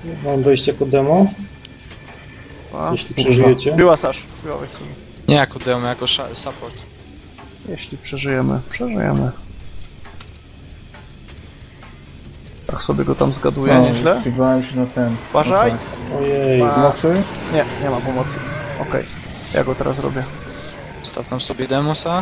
Mam wejść jako demo, jeśli przeżyjecie. Była Sasz, była weź sobie. Nie jako demo, jako support. Jeśli przeżyjemy, przeżyjemy. Tak sobie go tam zgaduję, nieźle. Zstygowałem się na ten. Uważaj! Ojej. Pomocy? Nie, nie ma pomocy. Okej, ja go teraz robię. Staw tam sobie demosa.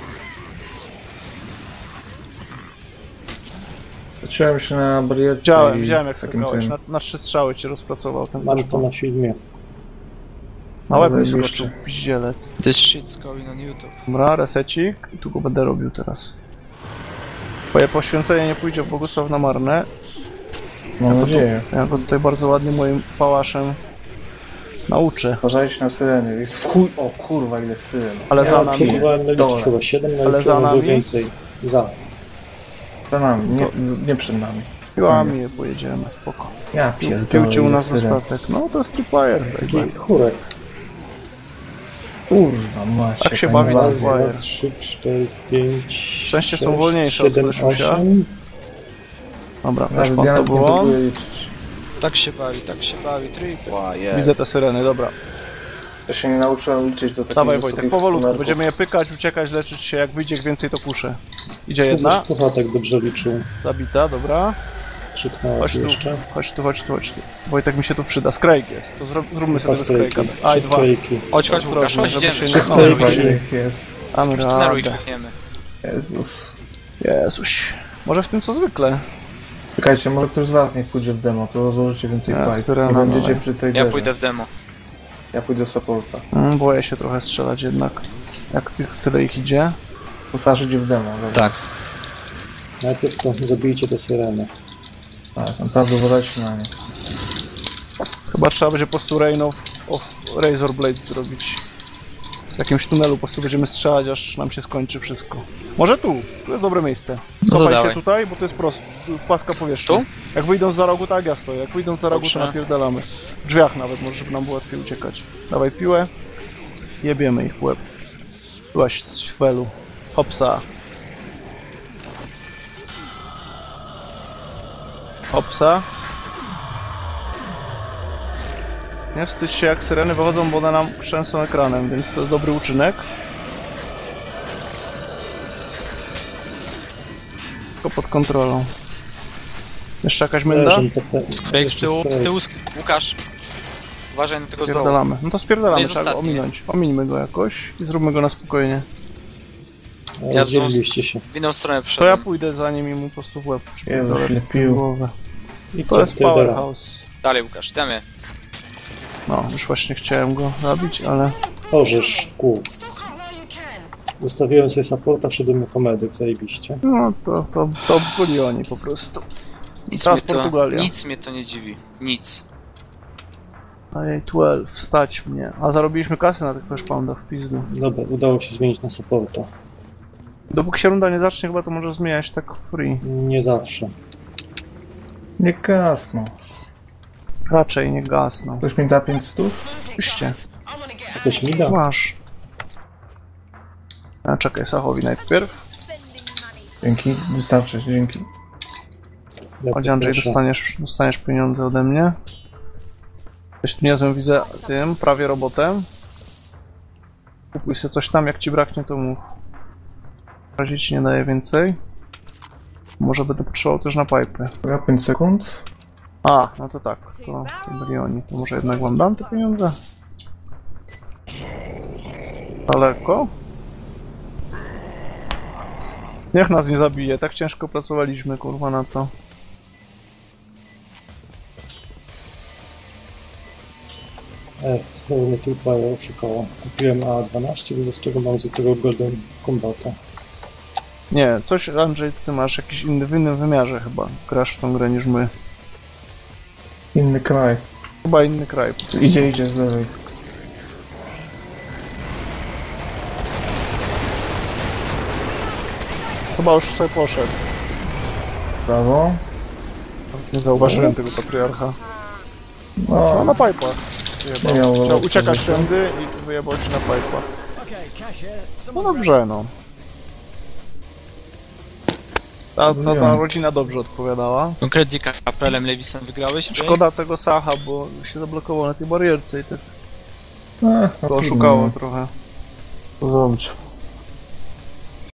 Zacząłem się na barierce. Widziałem jak takim skakałeś. tym. Na 3 strzały cię rozpracował ten Mam to na filmie. na łeb mi Zajebiście. skoczył, piździelec. This shit's going on YouTube. Dobra, resecik i tu go będę robił teraz. Twoje poświęcenie nie pójdzie w Bogusław na marne. Mam nadzieję. Ja go tutaj bardzo ładnie moim pałaszem nauczę. Uważajcie na syreny. Jest chuj... O kurwa, ile syren. Ale za nami. Próbowałem naliczyć Dole. chyba 7, Ale za naliczyłem nami? więcej. Za. Za nami, nie przed nami. Piłami je pojedziemy, spoko. Ja pierdolę, Piłcie u ile nas syren. dostatek. No to jest tripwire. Taki chórek. Kurwa, macie. Tak się pani bawi na ładnie. dwa. 2, 3, 4, 5, Szczęście są 6, wolniejsze od 7, Fleszusia. 8. Dobra, też Nawet pan ja to nawet nie było. próbuję liczyć. Tak się bawi, tripła, yeah. Widzę te syreny, dobra. Ja się nie nauczyłem liczyć do takiego Dawaj Wojtek, wysokich powolutku. numerków. Będziemy je pykać, uciekać, leczyć się. Jak wyjdzie więcej, to kuszę. Idzie Jedna? jedna. Pucha tak dobrze liczył. Zabita, dobra. Krzyknęła Chodź ci tu, jeszcze. chodź tu, chodź tu, chodź tu. Wojtek mi się tu przyda. Skrejk jest. To zróbmy sobie Dwa tego skrejka. skrejki. Aj, 3 dwa. skrejki. Chodź Łukasz, chodź, żeby idziemy. się nie- No, Sklejki. Kurwa, ich jest. Damy tunelu i radę. czekniemy. Jezus. Jezuś. Może w tym co zwykle. Czekajcie, może ktoś z was niech pójdzie w demo, to rozłożycie więcej Ja, pipe. syrena, Nie będziecie dawaj. przy tej Ja derze. pójdę w demo. Ja pójdę do supporta. Boję się trochę strzelać jednak. Jak tyle ich idzie. To Sasz idzie w demo, dobra. Tak. Najpierw to zabijcie te syreny. Tak, naprawdę uważajcie na nie. Chyba trzeba będzie po prostu Rain of Razor Blades zrobić. W jakimś tunelu po prostu będziemy strzelać, aż nam się skończy wszystko. Może tu jest dobre miejsce. No to Cofaj się dawaj. tutaj, bo to jest prosto, płaska powierzchnia. Tu? Jak wyjdą za rogu, tak ja stoję. Jak wyjdą za rogu, to Dobrze. napierdalamy. W drzwiach nawet, może żeby nam było łatwiej uciekać. Dawaj piłę. Jebiemy ich w łeb. Byłaś świelu. Hopsa. Hopsa. Nie wstydź się, jak syreny wychodzą, bo one nam trzęsą ekranem, więc to jest dobry uczynek. Tylko pod kontrolą. Jeszcze jakaś menda? Leżą te Skrejk z tyłu, Łukasz. Uważaj na tego z dołu. Spierdalamy. No to spierdalamy, To jest trzeba go ostatni. ominąć. Omińmy go jakoś i zróbmy go na spokojnie. Ja Rozdzieliliście się. W inną stronę To ja przyszedłem. pójdę za nim i mu po prostu w łeb Jezu, przypierdolę ile w pił. głowę. I To jest Tydera. powerhouse. Dalej Łukasz, damy. No, już właśnie chciałem go zabić, ale... Orzesz, kół. Ustawiłem sobie supporta, wszedłem jako medyk, zajebiście. No, to byli oni po prostu. Teraz Portugalia. Nic mnie to nie dziwi. Nic. A jej 12, wstać mnie. A zarobiliśmy kasę na tych flashpoundach w pizdu. Dobra, udało się zmienić na supporta. Dopóki się runda nie zacznie, chyba to może zmieniać tak free. Nie zawsze. Nie gasną. Raczej nie gasną. Ktoś mi da 500? Oczywiście. Ktoś mi da. Masz. A czekaj, Sachowi najpierw. Dzięki, wystarczy, dzięki. Ja Chodź Andrzej, poproszę. dostaniesz pieniądze ode mnie. Coś niezłym widzę tym, prawie robotem. Kupuj sobie coś tam, jak ci braknie to mów. W razie ci nie daje więcej. Może będę potrzebował też na pipe. Ja 5 sekund. A, no to tak, to byli oni. To może jednak wam dam te pieniądze? Daleko? Niech nas nie zabije, tak ciężko pracowaliśmy, kurwa, na to. Znowu mnie tylko oszukało. Kupiłem A12, bez czego mam z tego Golden Combata. Nie, coś Andrzej, ty masz jakiś inny, w innym wymiarze chyba. Grasz w tą grę niż my. Inny kraj. Chyba inny kraj. Idzie z lewej. Chyba już sobie poszedł. Prawo. Nie zauważyłem tego patriarcha. No, No, na pipe'ach. nie miał Chciał uciekać tędy i wyjebał ci na pipe'ach. No dobrze, no. Ta rodzina dobrze odpowiadała. Konkretnie Kaprelem Lewisem wygrałeś? Szkoda tego Sacha, bo się zablokował na tej barierce i tak No, to oszukało trochę. Co zrobić?